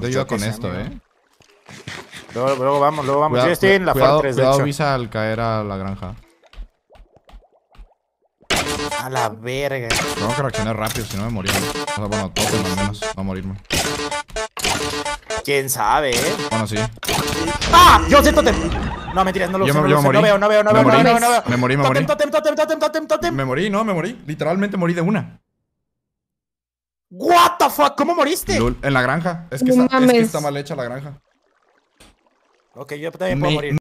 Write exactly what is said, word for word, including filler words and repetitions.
te ayuda con esto, amigo. eh. Luego, luego vamos, luego vamos. Cuidado, Yo estoy en la cuidado, Fortress, de cuidado, hecho. Visa al caer a la granja. A la verga. Tengo que reaccionar rápido, si no me moría. O sea, bueno, todos al menos, no morirme. ¿Quién sabe, eh? Bueno, sí. ¡Ah! ¡Yo sé totem! No, mentiras, no lo Yo sé, me- no yo lo me sé. No morí. veo, no veo, no Me veo, no morí. veo, no veo. Me morí, me morí. Totem, totem, totem, totem, totem, totem. Me morí, no, me morí. Literalmente morí de una. What the fuck, ¿cómo moriste? Lul, en la granja. Es que, No está, es que mames. está mal hecha la granja. Ok, yo también puedo Me- morir.